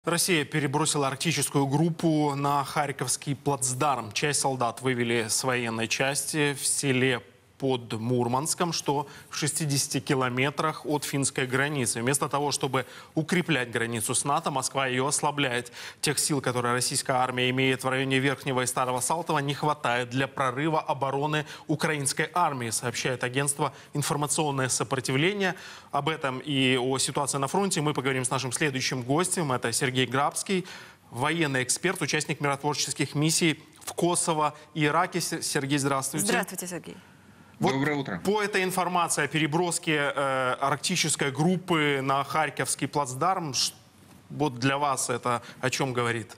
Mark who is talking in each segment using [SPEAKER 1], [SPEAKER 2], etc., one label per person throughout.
[SPEAKER 1] Россия перебросила арктическую группу на Харьковский плацдарм. Часть солдат вывели с военной части в селе под Мурманском, что в 60 километрах от финской границы. Вместо того, чтобы укреплять границу с НАТО, Москва ее ослабляет. Тех сил, которые российская армия имеет в районе Верхнего и Старого Салтова, не хватает для прорыва обороны украинской армии, сообщает агентство «Информационное сопротивление». Об этом и о ситуации на фронте мы поговорим с нашим следующим гостем. Это Сергей Грабский, военный эксперт, участник миротворческих миссий в Косово и Ираке. Сергей, здравствуйте.
[SPEAKER 2] Здравствуйте, Сергей.
[SPEAKER 1] Вот
[SPEAKER 3] доброе утро.
[SPEAKER 1] По этой информации о переброске арктической группы на Харьковский плацдарм, вот для вас это о чем говорит?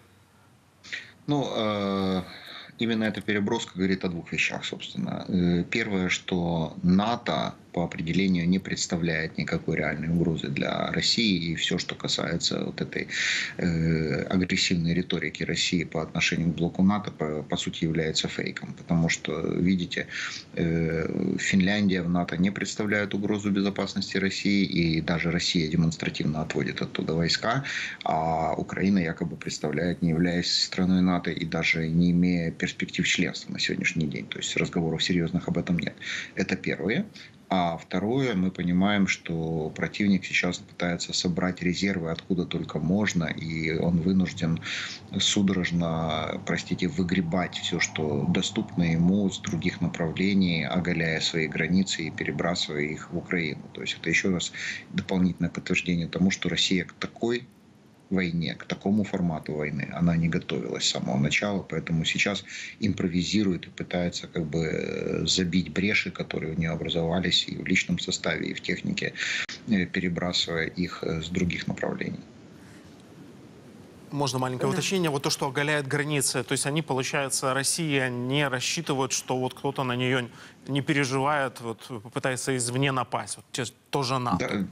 [SPEAKER 3] Именно эта переброска говорит о двух вещах, собственно. Первое, что НАТО по определению не представляет никакой реальной угрозы для России, и все, что касается вот этой агрессивной риторики России по отношению к блоку НАТО, по сути является фейком, потому что, видите, Финляндия в НАТО не представляет угрозу безопасности России, и даже Россия демонстративно отводит оттуда войска, а Украина якобы представляет, не являясь страной НАТО и даже не имея перспектив членства на сегодняшний день. То есть разговоров серьезных об этом нет. Это первое. А второе, мы понимаем, что противник сейчас пытается собрать резервы откуда только можно, и он вынужден судорожно, выгребать все, что доступно ему с других направлений, оголяя свои границы и перебрасывая их в Украину. То есть это еще раз дополнительное подтверждение тому, что Россия к такой войне, к такому формату войны она не готовилась с самого начала, поэтому сейчас импровизирует и пытается забить бреши, которые у нее образовались и в личном составе, и в технике, перебрасывая их с других направлений.
[SPEAKER 1] Можно маленькое уточнение? Вот то, что оголяет границы, то есть они, получается, Россия не рассчитывают, что вот кто-то на нее не переживает, вот попытается извне напасть, вот тоже НАТО.
[SPEAKER 3] Да,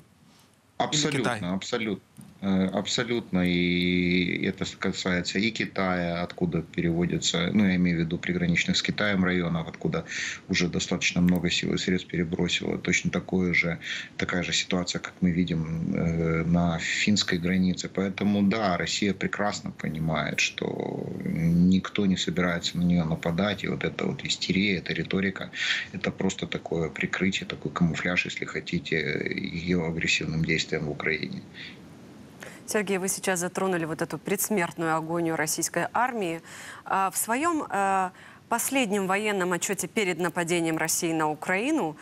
[SPEAKER 3] абсолютно. И это касается и Китая, откуда переводятся, я имею в виду приграничных с Китаем районов, откуда уже достаточно много сил и средств перебросило. Точно такая же ситуация, как мы видим на финской границе. Поэтому да, Россия прекрасно понимает, что никто не собирается на нее нападать. И вот эта вот истерия, эта риторика, это просто такое прикрытие, такой камуфляж, если хотите, ее агрессивным действиям в Украине.
[SPEAKER 2] Сергей, вы сейчас затронули вот эту предсмертную агонию российской армии. В своем последнем военном отчете перед нападением России на Украину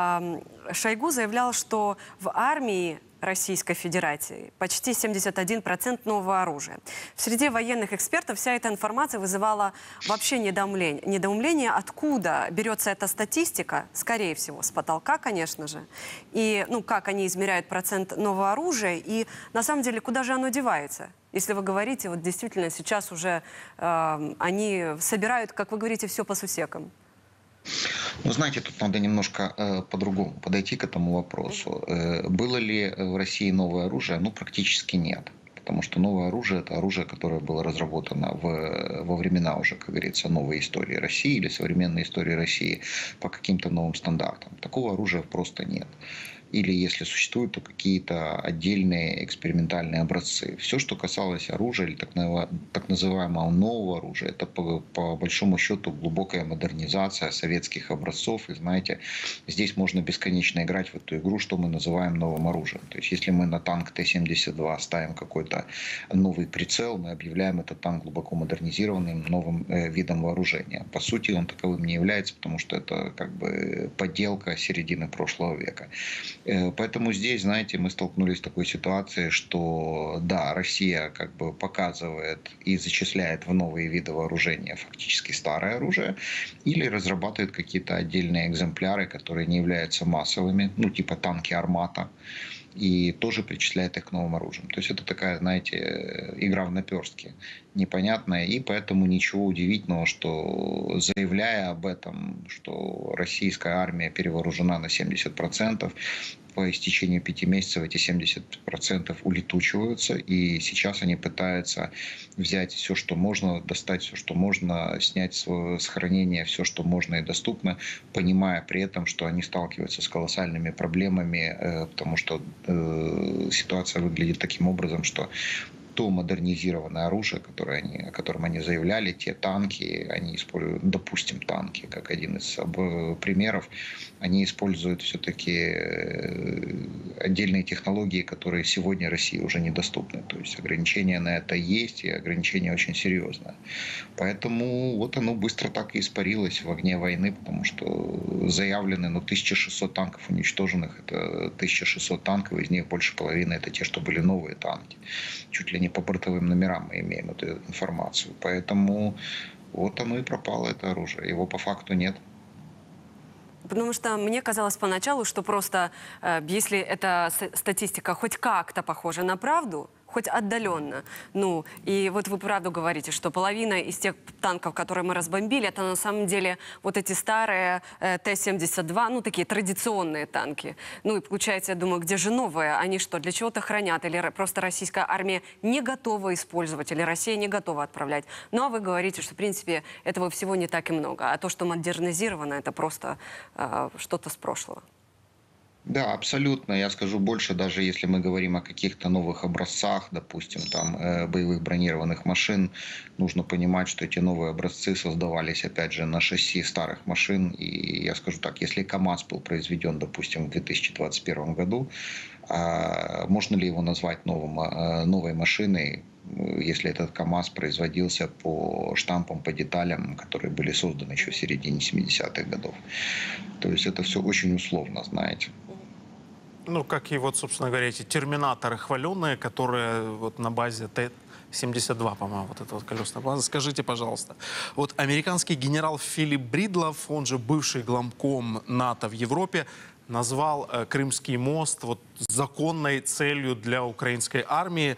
[SPEAKER 2] Шойгу заявлял, что в армии Российской Федерации почти 71% нового оружия. В среде военных экспертов вся эта информация вызывала вообще недоумление. Недоумление, откуда берется эта статистика, скорее всего, с потолка, конечно же. И, как они измеряют процент нового оружия, и на самом деле, куда же оно девается? Если вы говорите, вот действительно сейчас уже они собирают, как вы говорите, все по сусекам.
[SPEAKER 3] Знаете, тут надо немножко по-другому подойти к этому вопросу. Было ли в России новое оружие? Практически нет. Потому что новое оружие – это оружие, которое было разработано во времена уже, как говорится, новой истории России или современной истории России по каким-то новым стандартам. Такого оружия просто нет. Или если существуют, то какие-то отдельные экспериментальные образцы. Все, что касалось оружия или так называемого нового оружия, это по большому счету глубокая модернизация советских образцов. И знаете, здесь можно бесконечно играть в эту игру, что мы называем новым оружием. То есть если мы на танк Т-72 ставим какой-то новый прицел, мы объявляем этот танк глубоко модернизированным новым видом вооружения. По сути, он таковым не является, потому что это подделка середины прошлого века. Поэтому здесь, знаете, мы столкнулись с такой ситуацией, что да, Россия показывает и зачисляет в новые виды вооружения фактически старое оружие, или разрабатывает какие-то отдельные экземпляры, которые не являются массовыми, типа танки «Армата», и тоже причисляет их к новым оружиям. То есть это такая, знаете, игра в наперстки непонятная, и поэтому ничего удивительного, что, заявляя об этом, что российская армия перевооружена на 70%, по истечению 5 месяцев эти 70% улетучиваются, и сейчас они пытаются взять все, что можно, достать все, что можно, снять с хранения все, что можно и доступно, понимая при этом, что они сталкиваются с колоссальными проблемами, потому что ситуация выглядит таким образом, что то модернизированное оружие, о котором они заявляли, те танки, они используют, допустим, танки, как один из примеров, они используют все-таки отдельные технологии, которые сегодня России уже недоступны. То есть ограничения на это есть, и ограничения очень серьезные. Поэтому вот оно быстро так и испарилось в огне войны, потому что заявлены 1600 танков уничтоженных. Это 1600 танков, из них больше половины это те, что были новые танки. Чуть ли не по бортовым номерам мы имеем эту информацию. Поэтому вот оно и пропало, это оружие. Его по факту нет.
[SPEAKER 2] Потому что мне казалось поначалу, что просто если эта статистика хоть как-то похожа на правду, хоть отдаленно. Ну, и вот вы правду говорите, что половина из тех танков, которые мы разбомбили, это на самом деле вот эти старые Т-72, ну, такие традиционные танки. Ну, и получается, я думаю, где же новые? Они что, для чего-то хранят? Или просто российская армия не готова использовать? Или Россия не готова отправлять? Ну, а вы говорите, что, в принципе, этого всего не так и много. А то, что модернизировано, это просто что-то с прошлого.
[SPEAKER 3] Да, абсолютно. Я скажу больше, даже если мы говорим о каких-то новых образцах, допустим, там боевых бронированных машин, нужно понимать, что эти новые образцы создавались, опять же, на шасси старых машин. И я скажу так, если КАМАЗ был произведен, допустим, в 2021 году, можно ли его назвать новой машиной, если этот КАМАЗ производился по штампам, по деталям, которые были созданы еще в середине 70-х годов? То есть это все очень условно, знаете.
[SPEAKER 1] Ну, как и вот, собственно говоря, эти терминаторы хваленые, которые вот на базе Т-72, по-моему, вот эта вот колесная база. Скажите, пожалуйста, вот американский генерал Филипп Бридлов, он же бывший главком НАТО в Европе, назвал Крымский мост вот законной целью для украинской армии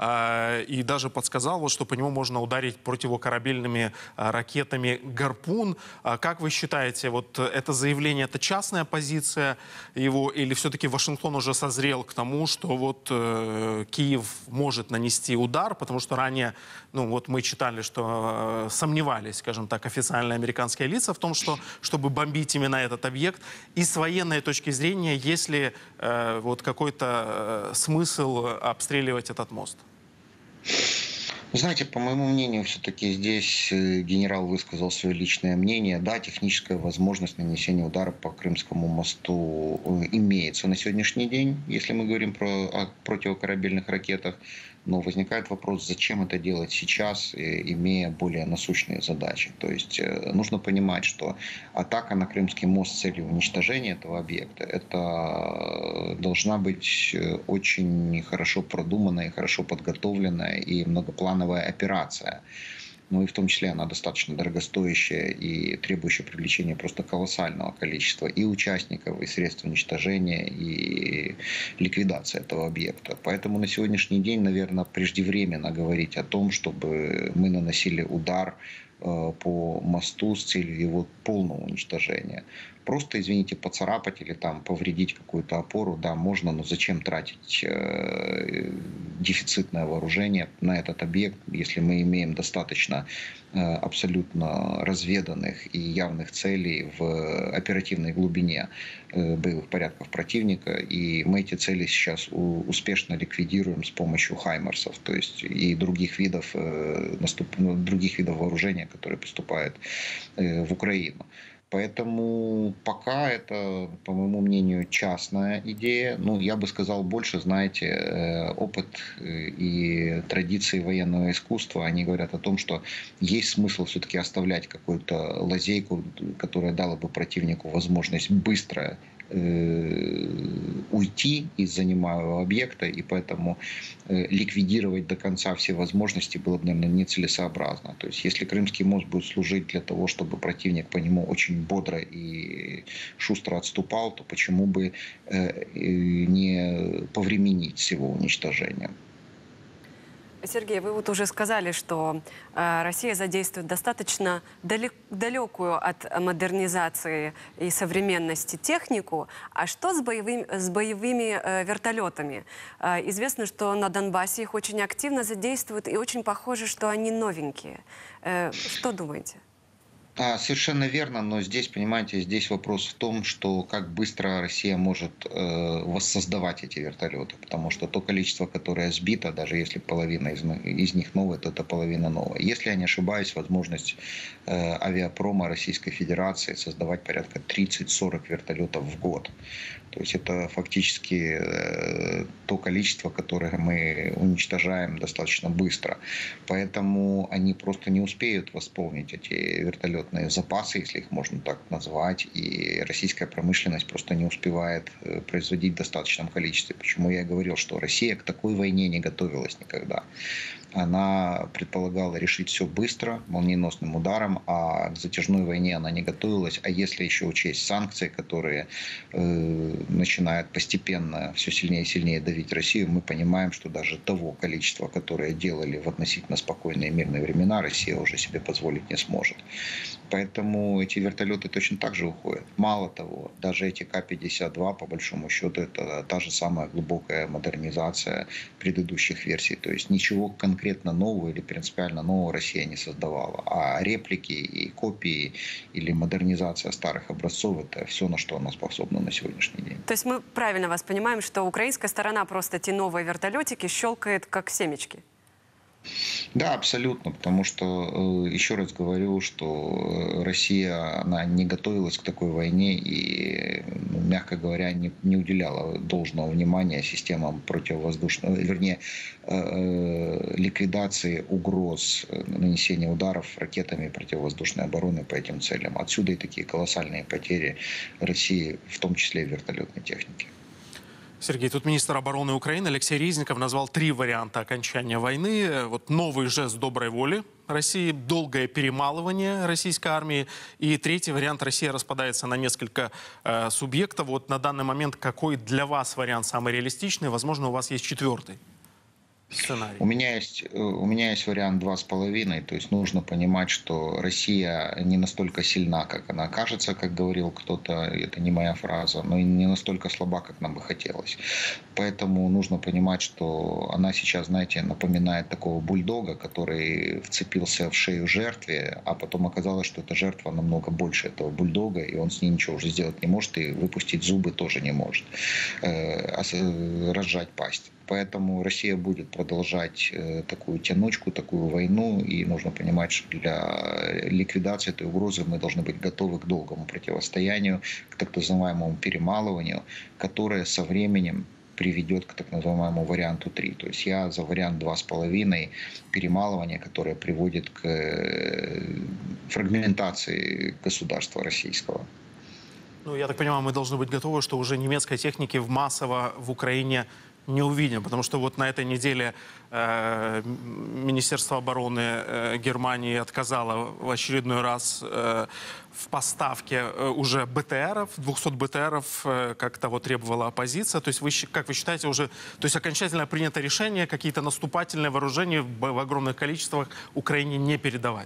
[SPEAKER 1] и даже подсказал, вот, что по нему можно ударить противокорабельными ракетами «Гарпун». Как вы считаете, вот это заявление, это частная позиция его, или все-таки Вашингтон уже созрел к тому, что вот Киев может нанести удар, потому что ранее, ну вот мы читали, что сомневались, скажем так, официальные американские лица в том, что чтобы бомбить именно этот объект, и с военной точки зрения, есть ли вот какой-то смысл обстреливать этот мост?
[SPEAKER 3] Знаете, по моему мнению, все-таки здесь генерал высказал свое личное мнение. Да, техническая возможность нанесения удара по Крымскому мосту имеется на сегодняшний день, если мы говорим о противокорабельных ракетах. Но возникает вопрос, зачем это делать сейчас, имея более насущные задачи. То есть нужно понимать, что атака на Крымский мост с целью уничтожения этого объекта, это должна быть очень хорошо продуманная, хорошо подготовленная и многоплановая операция. Ну и в том числе она достаточно дорогостоящая и требующая привлечения просто колоссального количества и участников, и средств уничтожения, и ликвидации этого объекта. Поэтому на сегодняшний день, наверное, преждевременно говорить о том, чтобы мы наносили удар по мосту с целью его полного уничтожения. Просто, извините, поцарапать или там повредить какую-то опору, да, можно, но зачем тратить дефицитное вооружение на этот объект, если мы имеем достаточно абсолютно разведанных и явных целей в оперативной глубине боевых порядков противника, и мы эти цели сейчас успешно ликвидируем с помощью хаймерсов, то есть и других видов вооружения, которые поступают в Украину. Поэтому пока это, по моему мнению, частная идея. Ну, я бы сказал больше, знаете, опыт и традиции военного искусства, они говорят о том, что есть смысл все-таки оставлять какую-то лазейку, которая дала бы противнику возможность быстро уйти из занимаемого объекта, и поэтому ликвидировать до конца все возможности было бы, наверное, нецелесообразно. То есть если Крымский мост будет служить для того, чтобы противник по нему очень бодро и шустро отступал, то почему бы не повременить с его уничтожением?
[SPEAKER 2] Сергей, вы вот уже сказали, что Россия задействует достаточно далекую от модернизации и современности технику. А что с боевыми вертолетами? Известно, что на Донбассе их очень активно задействуют, и очень похоже, что они новенькие. Что думаете?
[SPEAKER 3] Совершенно верно, но здесь, понимаете, здесь вопрос в том, что как быстро Россия может воссоздавать эти вертолеты, потому что то количество, которое сбито, даже если половина из них новая, то это половина новая. Если я не ошибаюсь, возможность авиапрома Российской Федерации создавать порядка 30-40 вертолетов в год. То есть это фактически то количество, которое мы уничтожаем достаточно быстро. Поэтому они просто не успеют восполнить эти вертолетные запасы, если их можно так назвать. И российская промышленность просто не успевает производить в достаточном количестве. Почему я говорил, что Россия к такой войне не готовилась никогда. Она предполагала решить все быстро, молниеносным ударом, а к затяжной войне она не готовилась. А если еще учесть санкции, которые начинают постепенно все сильнее и сильнее давить Россию, мы понимаем, что даже того количества, которое делали в относительно спокойные мирные времена, Россия уже себе позволить не сможет. Поэтому эти вертолеты точно так же уходят. Мало того, даже эти К-52, по большому счету, это та же самая глубокая модернизация предыдущих версий. То есть ничего конкретно нового или принципиально нового Россия не создавала. А реплики и копии или модернизация старых образцов – это все, на что она способна на сегодняшний день.
[SPEAKER 2] То есть мы правильно вас понимаем, что украинская сторона просто эти новые вертолетики щелкает как семечки?
[SPEAKER 3] Да, абсолютно, потому что, еще раз говорю, что Россия, она не готовилась к такой войне и, мягко говоря, не уделяла должного внимания системам противовоздушного, вернее, ликвидации угроз нанесения ударов ракетами противовоздушной обороны по этим целям. Отсюда и такие колоссальные потери России, в том числе и вертолетной техники.
[SPEAKER 1] Сергей, тут министр обороны Украины Алексей Резников назвал 3 варианта окончания войны. Вот новый жест доброй воли России, долгое перемалывание российской армии. И 3-й вариант: Россия распадается на несколько субъектов. Вот на данный момент какой для вас вариант самый реалистичный? Возможно, у вас есть 4-й сценарий.
[SPEAKER 3] У меня есть вариант 2,5. То есть нужно понимать, что Россия не настолько сильна, как она кажется, как говорил кто-то, это не моя фраза, но и не настолько слаба, как нам бы хотелось. Поэтому нужно понимать, что она сейчас, знаете, напоминает такого бульдога, который вцепился в шею жертве, а потом оказалось, что эта жертва намного больше этого бульдога, и он с ней ничего уже сделать не может, и выпустить зубы тоже не может, разжать пасть. Поэтому Россия будет продолжать такую тянучку, такую войну. И нужно понимать, что для ликвидации этой угрозы мы должны быть готовы к долгому противостоянию, к так называемому перемалыванию, которое со временем приведет к так называемому варианту 3. То есть я за вариант 2,5 перемалывания, которое приводит к фрагментации государства российского.
[SPEAKER 1] Ну, я так понимаю, мы должны быть готовы, что уже немецкой техники массово в Украине не увидим, потому что вот на этой неделе Министерство обороны Германии отказало в очередной раз в поставке уже БТРов, 200 БТРов, как того требовала оппозиция. То есть, как вы считаете, уже, то есть окончательно принято решение какие-то наступательные вооружения в огромных количествах Украине не передавать?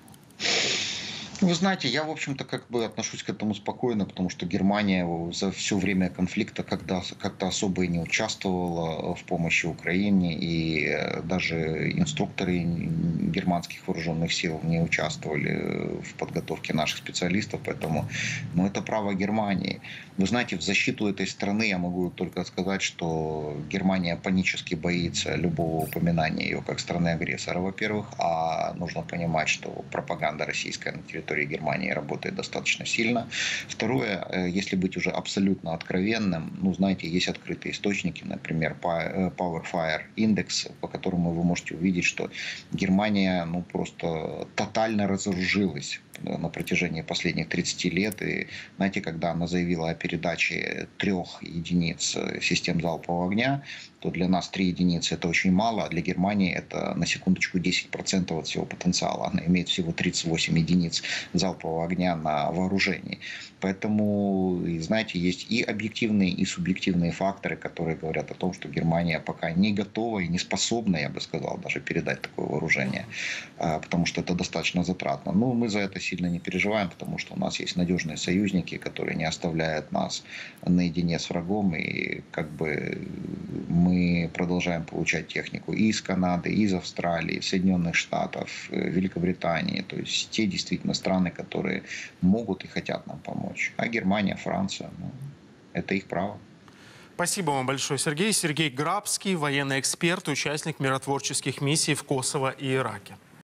[SPEAKER 3] Вы знаете, я, в общем-то, как бы отношусь к этому спокойно, потому что Германия за все время конфликта как-то особо и не участвовала в помощи Украине, и даже инструкторы германских вооруженных сил не участвовали в подготовке наших специалистов, поэтому, ну, это право Германии. Вы знаете, в защиту этой страны я могу только сказать, что Германия панически боится любого упоминания ее как страны-агрессора, во-первых, а нужно понимать, что пропаганда российская на территории Германии работает достаточно сильно. Второе, если быть уже абсолютно откровенным, ну, знаете, есть открытые источники, например, Power Fire Index, по которому вы можете увидеть, что Германия, ну, просто тотально разоружилась на протяжении последних 30 лет. И, знаете, когда она заявила о передаче 3 единиц систем залпового огня, то для нас 3 единицы это очень мало, а для Германии это, на секундочку, 10% от всего потенциала. Она имеет всего 38 единиц залпового огня на вооружении. Поэтому, знаете, есть и объективные, и субъективные факторы, которые говорят о том, что Германия пока не готова и не способна, я бы сказал, даже передать такое вооружение, потому что это достаточно затратно. Но мы за это сильно не переживаем, потому что у нас есть надежные союзники, которые не оставляют нас наедине с врагом, и как бы мы продолжаем получать технику и из Канады, и из Австралии, Соединенных Штатов, Великобритании, то есть те действительно страны, которые могут и хотят нам помочь. А Германия, Франция, ну, это их право.
[SPEAKER 1] Спасибо вам большое, Сергей. Сергей Грабский, военный эксперт, участник миротворческих миссий в Косово и Ираке.